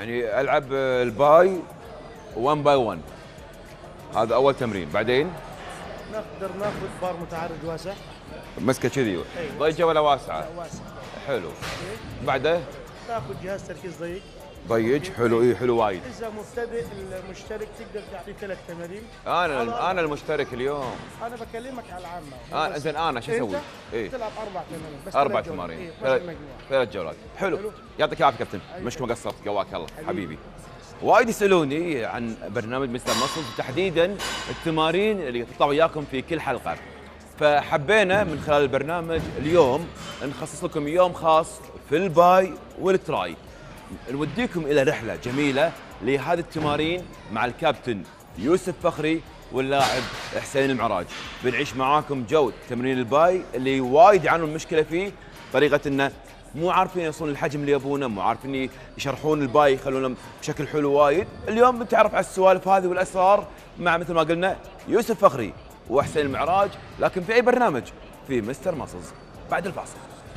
يعني العب الباي 1 باي 1. هذا اول تمرين. بعدين نقدر ناخذ بار متعرج واسع. مسكه كذي ضيقه ولا واسعه؟ واسع. حلو. بعده تاخذ جهاز تركيز ضيق. ضيق. حلو. اي حلو وايد. اذا مبتدئ المشترك تقدر تعطيه 3 تمارين. انا المشترك اليوم. انا بكلمك على العامه. زين انا شو اسوي؟ تلعب 4 تمارين بس. 4 تمارين. 3 جولات. حلو. يعطيك العافيه كابتن. مشكور ما قصرت. قواك الله حبيبي. وايد يسالوني عن برنامج مستر ماسلز وتحديدا التمارين اللي تطلع وياكم في كل حلقه. فحبينا من خلال البرنامج اليوم نخصص لكم يوم خاص في الباي والتراي. نوديكم الى رحله جميله لهذه التمارين مع الكابتن يوسف فخري واللاعب حسين المعراج. بنعيش معاكم جو تمرين الباي اللي وايد يعانون المشكله فيه، طريقه انه مو عارفين يوصلون الحجم اللي يبونه، مو عارفين يشرحون الباي يخلونه بشكل حلو وايد. اليوم بنتعرف على السوالف هذه والاسرار مع مثل ما قلنا يوسف فخري وحسين المعراج، لكن في اي برنامج؟ في مستر ماسلز بعد الفاصل.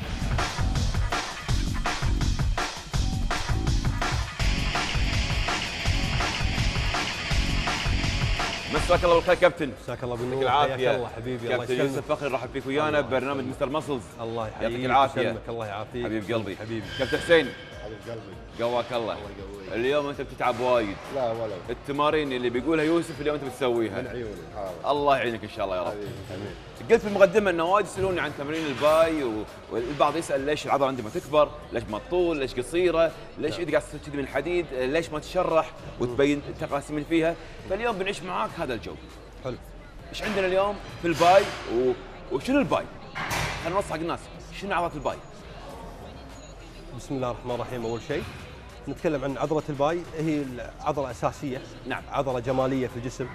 مساك الله بالخير كابتن. مساك الله بالنور. العافيه. الله حبيبي. كابتن يوسف فخري رحب فيك ويانا ببرنامج مستر ماسلز. الله يحييك. يعطيك العافيه. يسلمك. الله يعافيك حبيب قلبي. حبيبي. كابتن حسين حبيب قلبي. قواك الله. اليوم انت بتتعب وايد. لا ولا التمارين اللي بيقولها يوسف اليوم انت بتسويها. من عيوني. حاضر. الله يعينك ان شاء الله يا رب. حبيبي. قلت في المقدمه انه وايد يسالوني عن تمرين الباي والبعض يسال ليش العضله عندي ما تكبر، ليش ما تطول، ليش قصيره، ليش ايدي قاعده تصير كذي من الحديد، ليش ما تشرح وتبين التقاسيم اللي فيها. فاليوم بنعيش معاك هذا الجو. حلو. ايش عندنا اليوم في الباي وشنو الباي؟ خلينا نوضح حق الناس شنو عضله الباي؟ بسم الله الرحمن الرحيم. اول شيء نتكلم عن عضله الباي، هي عضله اساسيه. نعم. عضله جماليه في الجسم.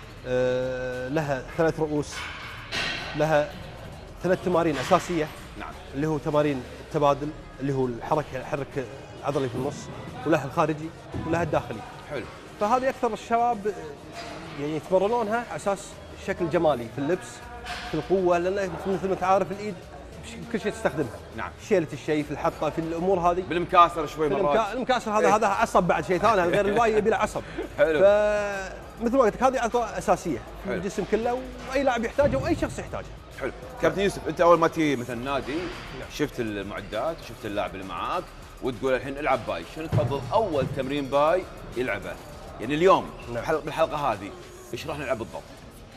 لها 3 رؤوس، لها 3 تمارين اساسيه. نعم. اللي هو تمارين التبادل، اللي هو الحركه، حرك العضله في النص، ولها الخارجي ولها الداخلي. حلو. فهذه اكثر الشباب يعني يتمرنونها على اساس شكل جمالي في اللبس، في القوه، لان مثل ما تعرف الايد كل شيء تستخدمها. نعم. شيله الشيء، في الحطه، في الامور هذه. بالمكاسر شوي مرات. المكاسر هذا عصب بعد شيء ثاني، غير الباي يبي له عصب. حلو. فمثل ما قلت لك هذه عضله اساسيه في الجسم كله، واي لاعب يحتاجها واي شخص يحتاجها. حلو. كابتن يوسف، انت اول ما تجي مثلا نادي شفت المعدات وشفت اللاعب اللي معاك وتقول الحين العب باي، شنو تفضل اول تمرين باي يلعبه؟ يعني اليوم بالحلقه هذه ايش راح نلعب بالضبط؟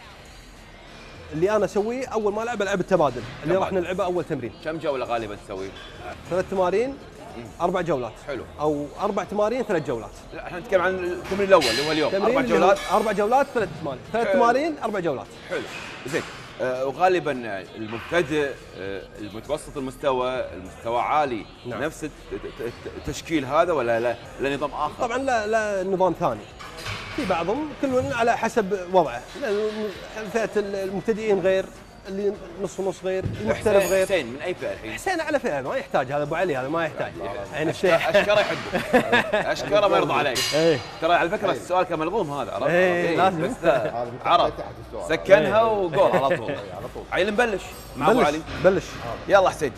اللي انا اسويه اول ما العب التبادل اللي راح نلعبه اول تمرين. كم جوله غالبا تسوي؟ 3 تمارين 4 جولات. حلو. او 4 تمارين 3 جولات. لا احنا نتكلم عن التمرين الاول اللي هو اليوم. 4 جولات. 4 جولات 3 تمارين. 3 تمارين 4 جولات. حلو. زين. وغالبا المبتدئ، المتوسط المستوى عالي. نعم. نفس التشكيل هذا ولا لا نظام اخر؟ طبعا لا نظام ثاني. في بعضهم كل على حسب وضعه، فئه المبتدئين غير، اللي نص ونص غير، المحترف غير. حسين من اي فئه الحين؟ حسين على فئه ما يحتاج، هذا ابو علي هذا ما يحتاج. يعني اشكره يحبه. اشكره ما يرضى عليك. ترى على فكره السؤال كان ملغوم هذا، عرفت؟ لازم. بس عرف سكنها وقول على طول. عيل نبلش مع ابو علي. بلش. يلا حسين.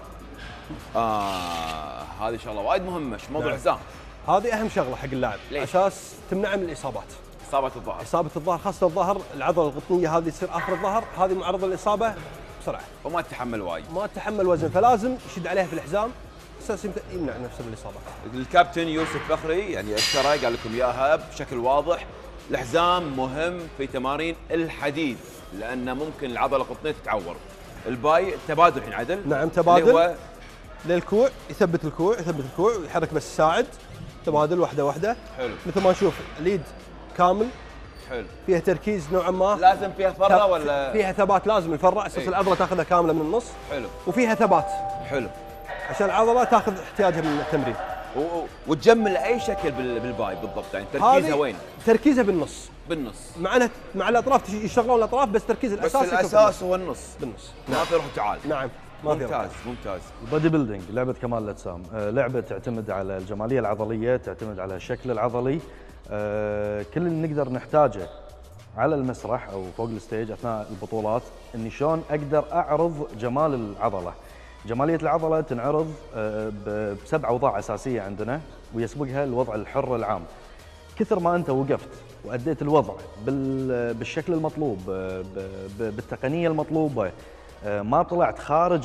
هذه ان شاء الله وايد مهمه، موضوع الحزام. هذه اهم شغله حق اللاعب، اساس تمنعه من الاصابات. اصابه الظهر. اصابه الظهر، خاصه الظهر، العضله القطنيه هذه تصير اخر الظهر، هذه معرضه للاصابه بسرعه. وما تتحمل وايد. ما تتحمل وزن، فلازم يشد عليها في الحزام اساس يمنع نفسه من الاصابه. الكابتن يوسف فخري يعني اشترى قال لكم اياها بشكل واضح. الحزام مهم في تمارين الحديد لانه ممكن العضله القطنيه تتعور. الباي التبادل الحين عدل. نعم تبادل للكوع، يثبت الكوع ويحرك بس الساعد. تبادل واحده واحده. حلو. مثل ما نشوف اليد كامل. حلو. فيها تركيز نوعا ما. لازم فيها فرة ولا؟ فيها ثبات، لازم الفرة اساس العضله تاخذها كامله من النص. حلو. وفيها ثبات. حلو. عشان العضله تاخذ احتياجها من التمرين. وتجمل اي شكل بالباي بالضبط، يعني تركيزها وين؟ تركيزها بالنص. مع الاطراف يشتغلون الاطراف، بس تركيز الاساسي بس الاساس هو النص. بالنص. ما في روح تعال. نعم. ممتاز. البودي بيلدينج لعبه كمال الاجسام، لعبه تعتمد على الجماليه العضليه، تعتمد على الشكل العضلي. كل اللي نقدر نحتاجه على المسرح او فوق الستيج اثناء البطولات اني شلون اقدر اعرض جمال العضله. جماليه العضله تنعرض ب7 اوضاع اساسيه عندنا، ويسبقها الوضع الحر العام. كثر ما انت وقفت واديت الوضع بالشكل المطلوب بالتقنيه المطلوبه، ما طلعت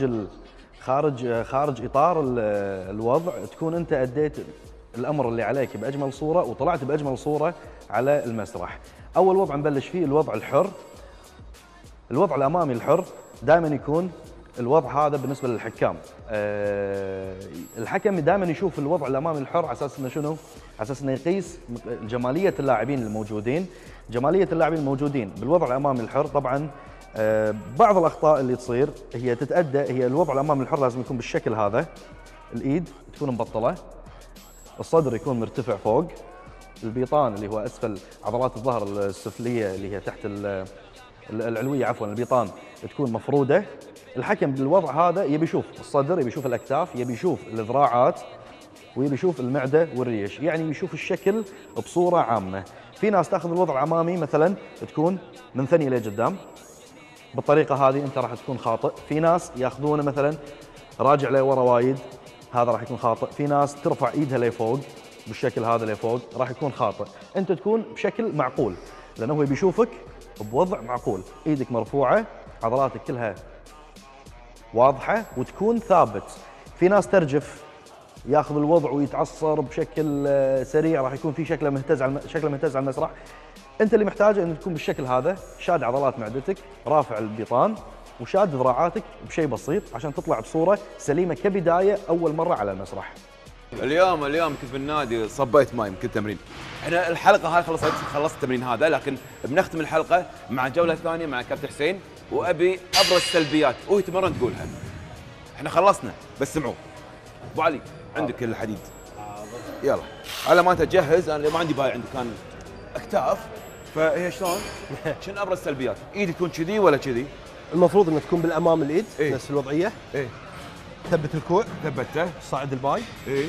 خارج اطار الوضع، تكون انت اديت الامر اللي عليك باجمل صوره وطلعت باجمل صوره على المسرح. اول وضع نبلش فيه الوضع الحر. الوضع الامامي الحر دائما يكون الوضع هذا بالنسبه للحكام. الحكم دائما يشوف الوضع الامامي الحر على اساس انه شنو؟ على اساس انه يقيس جماليه اللاعبين الموجودين. جماليه اللاعبين الموجودين بالوضع الامامي الحر طبعا بعض الاخطاء اللي تصير هي تتادى، هي الوضع الامامي الحر لازم يكون بالشكل هذا، الايد تكون مبطله، الصدر يكون مرتفع فوق، البيطان اللي هو اسفل عضلات الظهر السفليه اللي هي تحت العلويه عفوا، البيطان تكون مفروده. الحكم بالوضع هذا يبي يشوف الصدر، يبي يشوف الاكتاف، يبي يشوف الذراعات، ويبي يشوف المعده والريش، يعني يشوف الشكل بصوره عامه. في ناس تاخذ الوضع الامامي مثلا تكون من ثانيه لقدام، بالطريقه هذه انت راح تكون خاطئ. في ناس ياخذونه مثلا راجع لورا وايد، هذا راح يكون خاطئ. في ناس ترفع ايدها لفوق بالشكل هذا لفوق، راح يكون خاطئ. انت تكون بشكل معقول لانه هو بيشوفك بوضع معقول، ايدك مرفوعه، عضلاتك كلها واضحه وتكون ثابت. في ناس ترجف، ياخذ الوضع ويتعصر بشكل سريع، راح يكون في شكله مهتز على المسرح. انت اللي محتاجه انه تكون بالشكل هذا، شاد عضلات معدتك، رافع البيطان، وشاد ذراعاتك بشيء بسيط عشان تطلع بصوره سليمه كبدايه اول مره على المسرح. اليوم كنت بالنادي صبيت ماي يمكن تمرين. احنا الحلقه هاي خلصت التمرين هذا، لكن بنختم الحلقه مع جوله ثانيه مع كابتن حسين، وابي ابرز السلبيات وهي تمرن تقولها. احنا خلصنا بس سمعوا. ابو علي عندك الحديد. يلا على ما انت تجهز، انا ما عندي باي، عندي كان اكتاف، فهي شلون؟ شنو ابرز السلبيات؟ ايدي تكون كذي ولا كذي؟ المفروض انها تكون بالامام الايد، إيه؟ نفس الوضعيه. ايه ثبت الكوع، ثبته، صعد الباي، ايه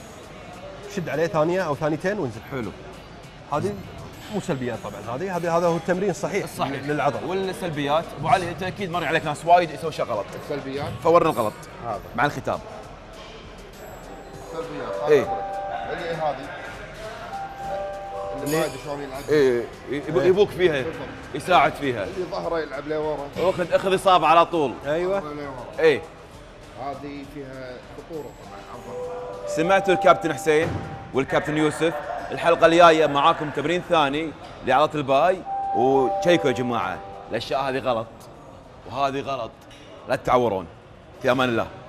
شد عليه ثانيه او ثانيتين وانزل. حلو. هذه مو سلبيات طبعا، هذا هو التمرين الصحيح للعضله. والسلبيات ابو علي انت اكيد مر عليك ناس وايد يسوي اشياء غلط. السلبيات فورنا الغلط هذا مع الختام. السلبيات إيه. اللي هذه اللي ما يدري شلون يلعب. ايه يبوك فيها، يساعد فيها، اللي ظهره يلعب لورا، اخذ اصابه على طول. ايوه لورا. ايه هذه فيها خطوره طبعا على الظهر. سمعتوا الكابتن حسين والكابتن يوسف. الحلقه الجايه معاكم تمرين ثاني لعضله الباي، وشيكوا يا جماعه الاشياء هذه غلط وهذه غلط، لا تتعورون. في امان الله.